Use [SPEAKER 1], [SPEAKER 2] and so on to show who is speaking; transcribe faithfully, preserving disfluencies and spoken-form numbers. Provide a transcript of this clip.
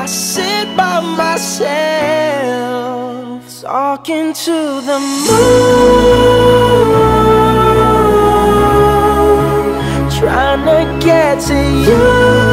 [SPEAKER 1] I sit by myself, talking to the moon, trying to get to you.